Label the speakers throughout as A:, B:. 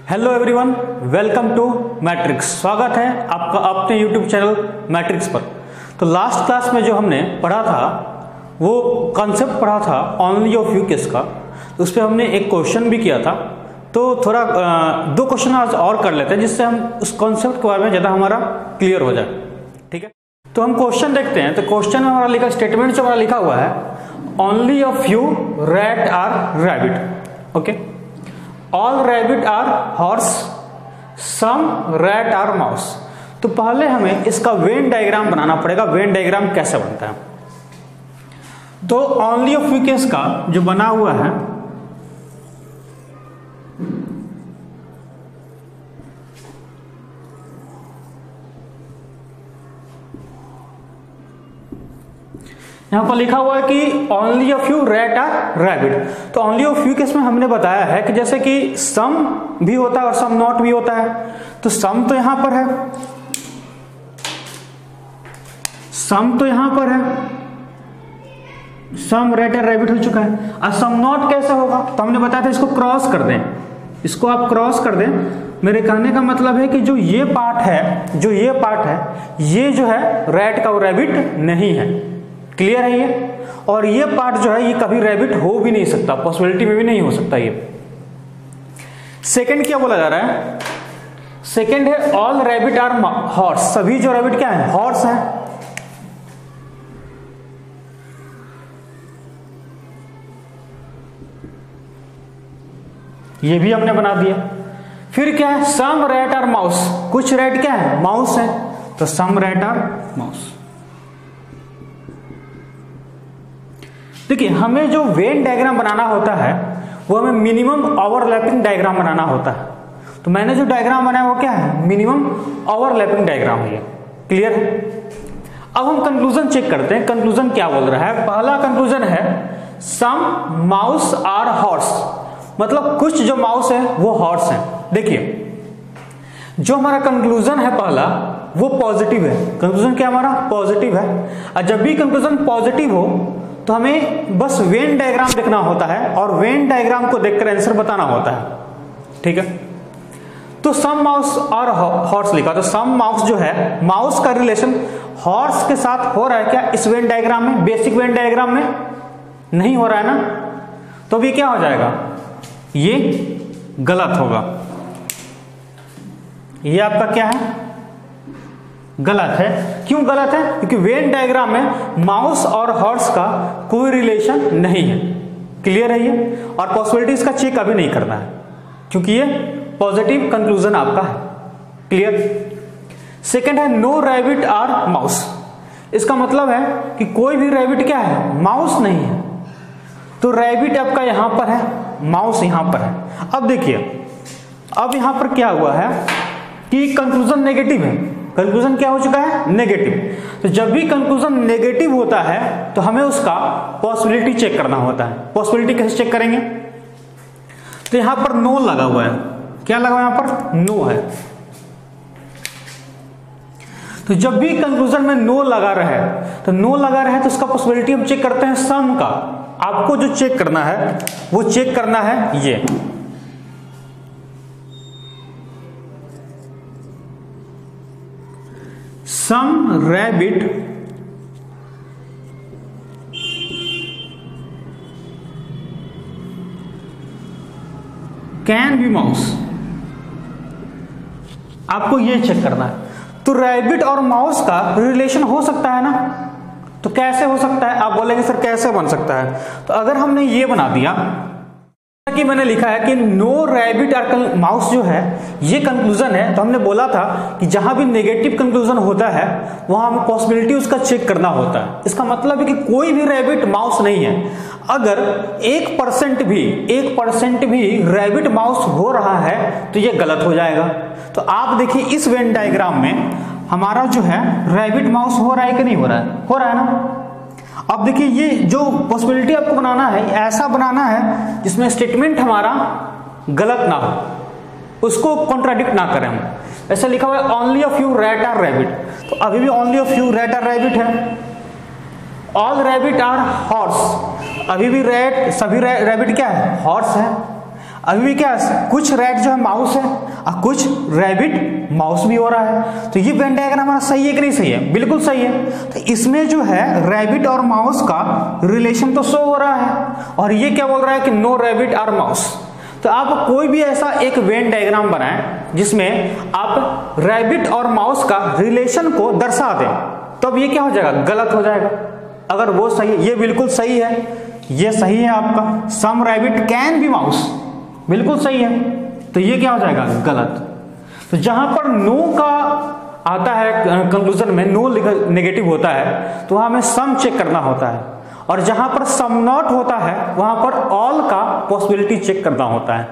A: Hello everyone, welcome to Matrix. स्वागत है आपका अपने यूट्यूब चैनल मैट्रिक्स पर। तो लास्ट क्लास में जो हमने पढ़ा था वो कॉन्सेप्ट पढ़ा था ओनली ऑफ यू केस का। तो उस पर हमने एक क्वेश्चन भी किया था। तो थोड़ा दो क्वेश्चन आज और कर लेते हैं जिससे हम उस कॉन्सेप्ट के बारे में ज़्यादा हमारा क्लियर हो जाए। ठीक है, तो हम क्वेश्चन देखते हैं। तो क्वेश्चन में हमारा लिखा, स्टेटमेंट जो हमारा लिखा हुआ है, only a few rat are rabbit. Okay, all rabbit are horse, some rat are mouse. तो पहले हमें इसका वेन डायग्राम बनाना पड़ेगा। वेन डायग्राम कैसे बनता है? तो ओनली ऑफ यू केस का जो बना हुआ है, यहां पर लिखा हुआ है कि only a few rat are rabbit. तो ओनली ऑफ यू केस में हमने बताया है कि जैसे कि सम भी होता है और सम नॉट भी होता है। तो सम तो यहां पर है, सम तो यहां पर है, सम रैट आर रैबिट हो चुका है। और सम नॉट कैसे होगा? तो हमने बताया था इसको क्रॉस कर दें, इसको आप क्रॉस कर दें। मेरे कहने का मतलब है कि जो ये पार्ट है, जो ये पार्ट है, ये जो है रैट का वो रैबिट नहीं है। क्लियर है ये? और ये पार्ट जो है ये कभी रैबिट हो भी नहीं सकता, पॉसिबिलिटी में भी नहीं हो सकता ये। सेकंड क्या बोला जा रहा है? सेकंड है ऑल रैबिट आर हॉर्स। सभी जो रैबिट क्या है? हॉर्स है। ये भी हमने बना दिया। फिर क्या है? Some rat are mouse. कुछ रैट क्या है? माउस है। तो सम रैट आर माउस। देखिए, हमें जो वेन डायग्राम बनाना होता है वो हमें मिनिमम ओवरलैपिंग डायग्राम बनाना होता है। तो मैंने जो डायग्राम बनाया वो क्या है? मिनिमम ओवरलैपिंग डायग्राम है। क्लियर है? अब हम कंक्लूजन चेक करते हैं। कंक्लूजन क्या बोल रहा है? पहला कंक्लूजन है सम माउस आर हॉर्स, मतलब कुछ जो माउस है वो हॉर्स है। देखिए, जो हमारा कंक्लूजन है पहला वो पॉजिटिव है। कंक्लूजन क्या हमारा? पॉजिटिव है। और जब भी कंक्लूजन पॉजिटिव हो तो हमें बस वेन डायग्राम देखना होता है और वेन डायग्राम को देखकर आंसर बताना होता है। ठीक है, तो सम माउस और हॉर्स लिखा। तो सम माउस जो है, माउस का रिलेशन हॉर्स के साथ हो रहा है क्या इस वेन डायग्राम में? बेसिक वेन डायग्राम में नहीं हो रहा है ना। तो भी क्या हो जाएगा? ये गलत होगा। ये आपका क्या है? गलत है। क्यों गलत है? क्योंकि वेन डायग्राम में माउस और हॉर्स का कोई रिलेशन नहीं है। क्लियर है ये? और पॉसिबिलिटीज का चेक अभी नहीं करना है क्योंकि ये पॉजिटिव कंक्लूजन आपका है। क्लियर? सेकंड है नो रैबिट आर माउस। इसका मतलब है कि कोई भी रैबिट क्या है? माउस नहीं है। तो रैबिट आपका यहां पर है, माउस यहां पर है। अब देखिए, अब यहां पर क्या हुआ है कि कंक्लूजन नेगेटिव है। कंक्लूजन क्या हो चुका है? नेगेटिव। तो जब भी कंक्लूजन नेगेटिव होता है तो हमें उसका पॉसिबिलिटी चेक करना होता है। पॉसिबिलिटी कैसे चेक करेंगे? तो यहां पर नो लगा हुआ है। क्या लगा हुआ है? यहां पर नो है। तो जब भी कंक्लूजन में नो लगा रहे, तो नो लगा रहे तो उसका पॉसिबिलिटी हम चेक करते हैं सम का। आपको जो चेक करना है वो चेक करना है ये। Some rabbit can be mouse। आपको ये चेक करना है। तो रैबिट और माउस का रिलेशन हो सकता है ना। तो कैसे हो सकता है? आप बोलेंगे सर कैसे बन सकता है? तो अगर हमने ये बना दिया कि मैंने लिखा है कि नो रैबिट और माउस जो है ये कंक्लूजन है, तो हमने बोला था कि जहां भी नेगेटिव कंक्लूजन होता है वहां हमें पॉसिबिलिटी उसका चेक करना होता है। इसका मतलब है कि कोई भी रैबिट माउस नहीं है। अगर 1% भी रैबिट माउस हो रहा है तो ये गलत हो जाएगा। तो आप देखिए इस वेन डायग्राम में हमारा जो है रैबिट माउस हो रहा है कि नहीं हो रहा है? हो रहा है ना। अब देखिए, ये जो पॉसिबिलिटी आपको बनाना है ऐसा बनाना है जिसमें स्टेटमेंट हमारा गलत ना हो, उसको कॉन्ट्राडिक्ट ना करें हम। ऐसा लिखा हुआ है only a few rat are rabbit. तो अभी भी only a few rat are rabbit है। All rabbit are horse. अभी भी सभी रैबिट क्या है? हॉर्स है। अभी भी क्या है, कुछ रैट जो है माउस है और कुछ रैबिट माउस भी हो रहा है। तो ये वेन डायग्राम हमारा सही है कि नहीं सही है? बिल्कुल सही है। तो इसमें जो है रैबिट और माउस का रिलेशन तो शो हो रहा है, और ये क्या बोल रहा है कि नो रैबिट और माउस। तो आप कोई भी ऐसा एक वेन डायग्राम बनाएं जिसमें आप रैबिट और माउस का रिलेशन को दर्शा दें, तब ये क्या हो जाएगा? गलत हो जाएगा। अगर वो सही है, ये बिल्कुल सही है, ये सही है आपका, some rabbit can be mouse, बिल्कुल सही है। तो ये क्या हो जाएगा? गलत। तो जहां पर नो का आता है कंक्लूजन में, नो नेगेटिव होता है, तो वहां हमें सम चेक करना होता है, और जहां पर सम नॉट होता है वहां पर ऑल का पॉसिबिलिटी चेक करना होता है,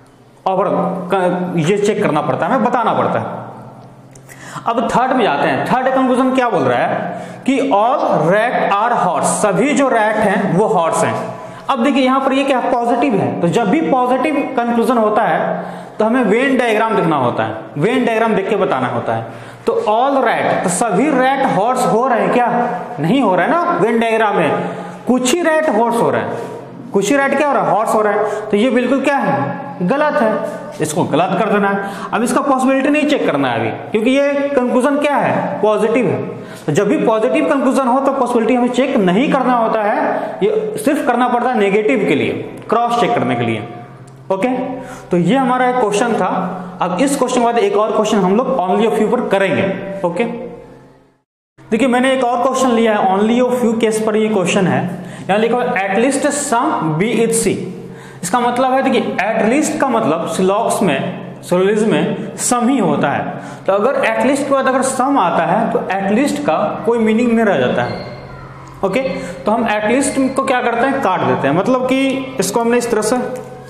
A: और ये चेक करना पड़ता है, हमें बताना पड़ता है। अब थर्ड में जाते हैं। थर्ड कंक्लूजन क्या बोल रहा है कि ऑल रैट आर हॉर्स, सभी जो रैट हैं वो हॉर्स हैं। अब देखिए यहां पर ये क्या पॉजिटिव है, तो जब भी पॉजिटिव कंक्लूजन होता है तो हमें वेन डायग्राम लिखना होता है, वेन डायग्राम देख के बताना होता है। तो ऑल रैट, तो सभी रैट हॉर्स हो रहे हैं क्या? नहीं हो रहा है ना वेन डायग्राम में, कुछ ही रैट हॉर्स हो रहे हैं, कुछ ही रैट क्या हो रहा है? हॉर्स हो रहा है। तो ये बिल्कुल क्या है? गलत है, इसको गलत कर देना है। अब इसका पॉसिबिलिटी नहीं चेक करना है अभी, क्योंकि ये कंक्लूजन क्या है? पॉजिटिव है। तो जब भी पॉजिटिव कंक्लूजन हो तो पॉसिबिलिटी हमें चेक नहीं करना होता है, ये सिर्फ करना पड़ता है नेगेटिव के लिए, क्रॉस चेक करने के लिए। ओके, तो ये हमारा एक क्वेश्चन था। अब इस क्वेश्चन के बाद एक और क्वेश्चन हम लोग ओनली ऑफ फ्यू पर करेंगे। ओके, देखिए मैंने एक और क्वेश्चन लिया है, ओनली ऑफ फ्यू केस पर ये क्वेश्चन है। यहां लिखा है at least some B is C. इसका मतलब है, देखिए एटलीस्ट का मतलब सिलॉक्स में, सोलिज्म में सम ही होता है। तो अगर एटलीस्ट के बाद अगर सम आता है तो एटलीस्ट का कोई मीनिंग नहीं रह जाता है। ओके, तो हम एटलीस्ट को क्या करते हैं? काट देते हैं, मतलब कि इसको हमने इस तरह से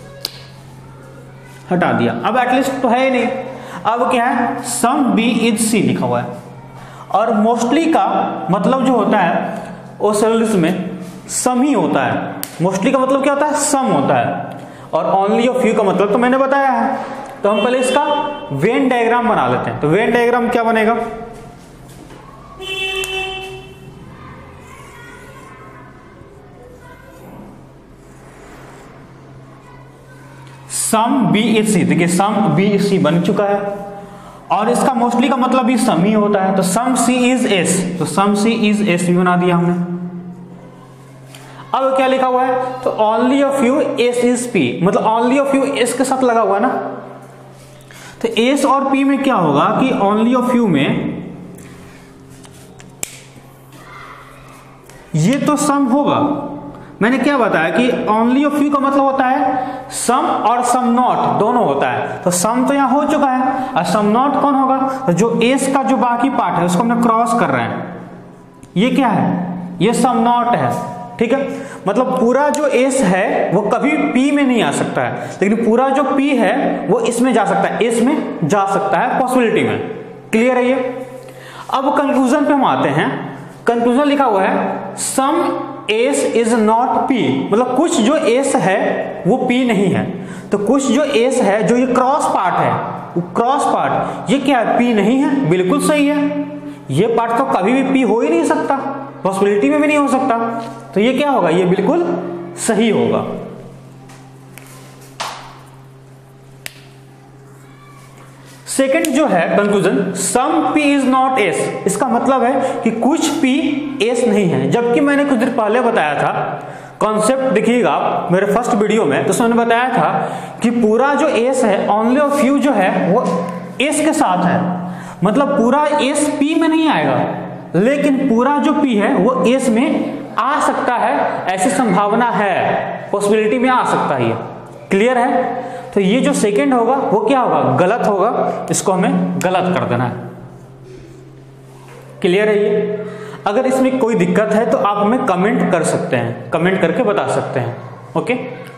A: हटा दिया। अब एटलीस्ट तो है ही नहीं, अब क्या है? सम बी इज सी लिखा हुआ है। और मोस्टली का मतलब जो होता है वो सोलिज्म में सम ही होता है। मोस्टली का मतलब क्या होता है? सम होता है। और ओनली ऑफ फ्यू का मतलब तो मैंने बताया है। तो हम पहले इसका वेन डायग्राम बना लेते हैं। तो वेन डायग्राम क्या बनेगा? सम बी इज सी, देखिए सम बी इज सी बन चुका है, और इसका मोस्टली का मतलब भी सम ही होता है। तो सम सी इज एस, तो सम सी इज एस भी बना दिया हमने। अब क्या लिखा हुआ है? तो only a few S is P, मतलब ओनली ऑफ यू एस के साथ लगा हुआ है ना। तो एस और पी में क्या होगा कि ओनली ऑफ यू में ये तो सम होगा। मैंने क्या बताया कि ओनली ऑफ यू का मतलब होता है सम और सम नॉट दोनों होता है। तो सम तो यहां हो चुका है, और सम नॉट कौन होगा? तो जो एस का जो बाकी पार्ट है उसको हमने क्रॉस कर रहे हैं, ये क्या है? ये सम नॉट है। ठीक है, मतलब पूरा जो एस है वो कभी पी में नहीं आ सकता है, लेकिन पूरा जो पी है वो इसमें जा सकता है, एस में जा सकता है पॉसिबिलिटी में। क्लियर है ये? अब कंक्लूजन पे हम आते हैं। कंक्लूजन लिखा हुआ है some S is not P, मतलब कुछ जो एस है वो पी नहीं है। तो कुछ जो एस है, जो ये क्रॉस पार्ट है, वो क्रॉस पार्ट ये क्या है? पी नहीं है। बिल्कुल सही है, ये पार्ट तो कभी भी पी हो ही नहीं सकता, पॉसिबिलिटी में भी नहीं हो सकता। तो ये क्या होगा? ये बिल्कुल सही होगा। सेकंड जो है conclusion, some P is not S, इसका मतलब है कि कुछ पी एस नहीं है। जबकि मैंने कुछ देर पहले बताया था, कॉन्सेप्ट देखिएगा आप मेरे फर्स्ट वीडियो में, तो उसमें बताया था कि पूरा जो एस है, ओनली ऑफ फ्यू जो है वो एस के साथ है, मतलब पूरा एस पी में नहीं आएगा, लेकिन पूरा जो पी है वो एस में आ सकता है, ऐसी संभावना है, पॉसिबिलिटी में आ सकता है। ये क्लियर है? तो ये जो सेकंड होगा वो क्या होगा? गलत होगा, इसको हमें गलत कर देना है। क्लियर है ये? अगर इसमें कोई दिक्कत है तो आप हमें कमेंट कर सकते हैं, कमेंट करके बता सकते हैं। ओके,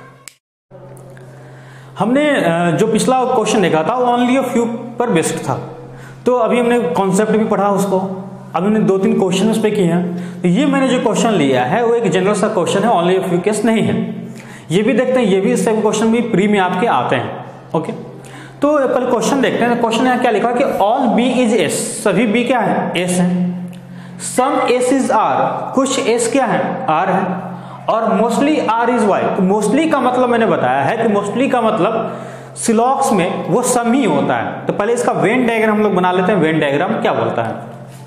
A: हमने जो पिछला क्वेश्चन देखा था वो ओनली ऑफ फ्यू पर बेस्ड था, तो अभी हमने कॉन्सेप्ट भी पढ़ा उसको, अभी हमने 2-3 क्वेश्चन उस पर किए हैं। तो ये मैंने जो क्वेश्चन लिया है वो एक जनरल सा क्वेश्चन है, ओनली ऑफ फ्यू केस नहीं है। ये भी देखते हैं, ये भी इससे क्वेश्चन भी प्री में आपके आते हैं। ओके, तो पहले क्वेश्चन देखते हैं। क्वेश्चन यहाँ क्या लिखा कि ऑल बी इज एस, सभी बी क्या है? एस है। सम एस इज आर, कुछ एस क्या है? आर है। और मोस्टली आर इज वाई। तो मोस्टली का मतलब मैंने बताया है कि मोस्टली का मतलब सिलॉक्स में वो सम ही होता है। तो पहले इसका वेन डायग्राम हम लोग बना लेते हैं। वेन डायग्राम क्या बोलता है?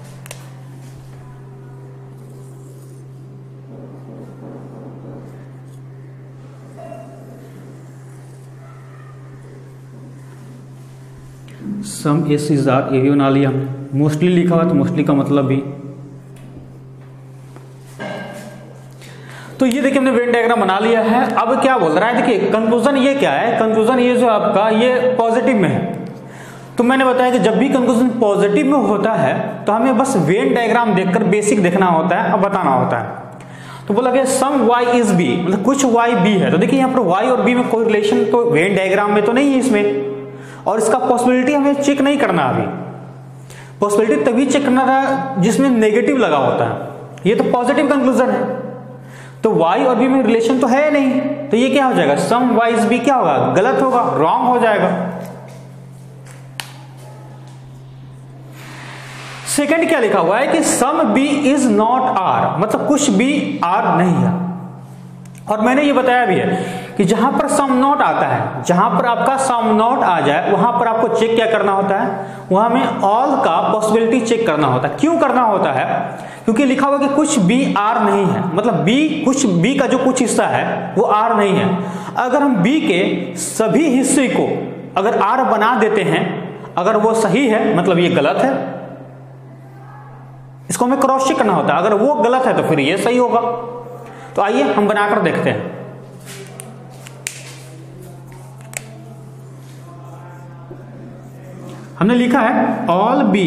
A: सम एस इज आर, ये भी बना लिया हमने। मोस्टली लिखा हुआ तो मोस्टली का मतलब भी। तो ये देखिए हमने वेन डायग्राम बना लिया है। अब क्या बोल रहा है, देखिए कंक्लूजन ये क्या है, कंक्लूजन ये जो आपका ये पॉजिटिव में है। तो मैंने बताया कि जब भी कंक्लूजन पॉजिटिव में होता है तो हमें बस वेन डायग्राम देखकर बेसिक देखना होता है और बताना होता है। तो बोला गया सम y इज b, मतलब कुछ y b है। तो देखिए यहाँ पर y और b में कोई रिलेशन तो वेन डायग्राम में तो नहीं है इसमें, और इसका पॉसिबिलिटी हमें चेक नहीं करना। अभी पॉसिबिलिटी तभी चेक करना था जिसमें नेगेटिव लगा होता है। ये तो पॉजिटिव कंक्लूजन है, तो y और b में रिलेशन तो है नहीं, तो ये क्या हो जाएगा, सम y इज b क्या होगा, गलत होगा, रॉन्ग हो जाएगा। सेकंड क्या लिखा हुआ है कि some b is not r, मतलब कुछ b r नहीं है। और मैंने ये बताया भी है कि जहां पर सम नॉट आता है, जहां पर आपका सम नॉट आ जाए वहां पर आपको चेक क्या करना होता है, वहां में ऑल का पॉसिबिलिटी चेक करना होता है। क्यों करना होता है? क्योंकि लिखा हुआ कि कुछ b r नहीं है, मतलब b कुछ b का जो कुछ हिस्सा है वो r नहीं है। अगर हम b के सभी हिस्से को अगर r बना देते हैं, अगर वो सही है मतलब ये गलत है, इसको हमें क्रॉस चेक करना होता है। अगर वो गलत है तो फिर ये सही होगा। तो आइए हम बनाकर देखते हैं। हमने लिखा है all B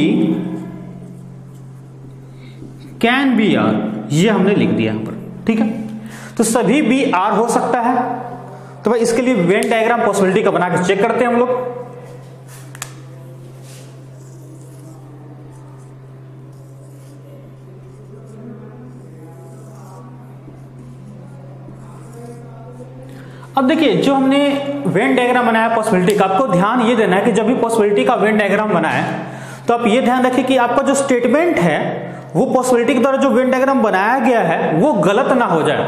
A: can be R, ये हमने लिख दिया यहां पर, ठीक है। तो सभी बी आर हो सकता है। तो भाई इसके लिए वेन डायग्राम पॉसिबिलिटी का बना के चेक करते हैं हम लोग। अब देखिए जो हमने वेन डायग्राम बनाया पॉसिबिलिटी का, आपको ध्यान ये देना है कि जब भी पॉसिबिलिटी का वेन डायग्राम बनाए तो आप ये ध्यान रखिए कि आपका जो स्टेटमेंट है वो पॉसिबिलिटी के द्वारा जो वेन डायग्राम बनाया गया है वो गलत ना हो जाए।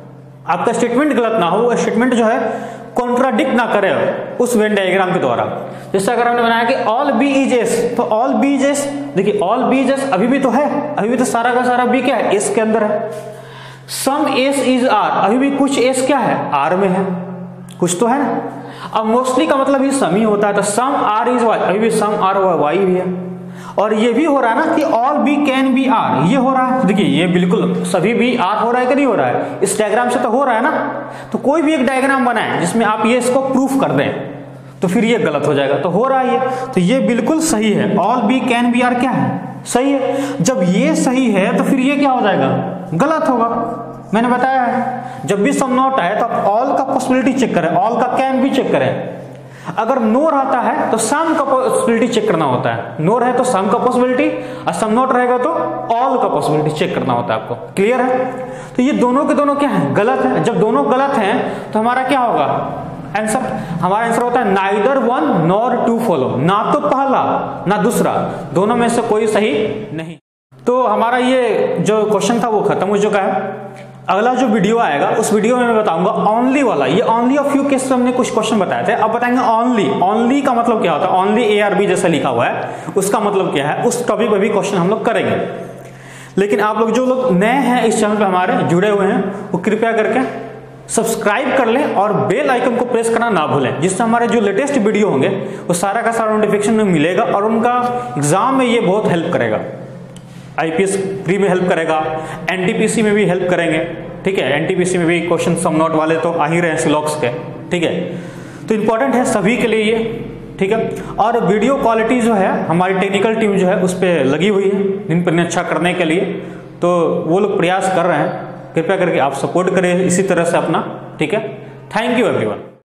A: आपका स्टेटमेंट गलत ना हो, वो स्टेटमेंट जो है कॉन्ट्राडिक्ट ना करे उस वेन डायग्राम के द्वारा। जैसे अगर हमने बनाया कि ऑल बी इज एस, तो ऑल बी इज एस, देखिए ऑल बी इज एस अभी भी तो है, अभी भी तो सारा का सारा बी क्या है, एस के अंदर है। सम एस इज आर, अभी भी कुछ एस क्या है, आर में है, कुछ तो है ना। अब मोस्टली का मतलब ये सम ही होता है, तो सम आर इज वाई, अभी भी सम आर वाई भी है। और ये भी हो रहा है ना कि all B can be R, ये हो रहा है। देखिए ये बिल्कुल सभी बी आर हो रहा है कि नहीं हो रहा है, इस डायग्राम से तो हो रहा है ना। तो कोई भी एक डायग्राम बनाए जिसमें आप ये इसको प्रूफ कर दें तो फिर ये गलत हो जाएगा। तो हो रहा है ये, तो ये बिल्कुल सही है, all B can be R क्या है, सही है। जब ये सही है तो फिर ये क्या हो जाएगा, गलत होगा। मैंने बताया है जब भी सम नॉट आए तो आप ऑल का पॉसिबिलिटी चेक करें, ऑल का कैन भी चेक करें। अगर नोर आता है तो सम का पॉसिबिलिटी चेक करना होता है, नोर है तो सम का पॉसिबिलिटी, और सम नॉट रहेगा तो ऑल का पॉसिबिलिटी चेक करना होता है आपको। क्लियर है? तो ये दोनों के दोनों क्या है, गलत है। जब दोनों गलत हैं तो हमारा क्या होगा आंसर, हमारा आंसर होता है neither one nor two follow, ना तो पहला ना दूसरा, दोनों में से कोई सही नहीं। तो हमारा ये जो क्वेश्चन था वो खत्म हो चुका है। अगला जो वीडियो आएगा उस वीडियो में मैं बताऊंगा ओनली वाला। ये ओनली ऑफ फ्यू केस हमने कुछ क्वेश्चन बताए थे, अब बताएंगे ओनली। ओनली का मतलब क्या होता है, ओनली ए आर बी जैसा लिखा हुआ है उसका मतलब क्या है, उस टॉपिक पर भी क्वेश्चन हम लोग करेंगे। लेकिन आप लोग जो लोग नए हैं इस चैनल पे हमारे जुड़े हुए हैं वो कृपया करके सब्सक्राइब कर लें और बेल आइकन को प्रेस करना ना भूलें, जिससे हमारे जो लेटेस्ट वीडियो होंगे वो सारा का सारा नोटिफिकेशन में मिलेगा और उनका एग्जाम में ये बहुत हेल्प करेगा। आईपीएस प्री में हेल्प करेगा, एनटीपीसी में भी हेल्प करेंगे, ठीक है। एनटीपीसी में भी क्वेश्चन सम नॉट वाले तो आ ही रहे हैं सिलॉक्स के, ठीक है। तो इंपॉर्टेंट है सभी के लिए ये, ठीक है। और वीडियो क्वालिटी जो है हमारी टेक्निकल टीम जो है उस पर लगी हुई है दिन पर अच्छा करने के लिए, तो वो लोग प्रयास कर रहे हैं। कृपया करके आप सपोर्ट करें इसी तरह से अपना, ठीक है। Thank you everyone.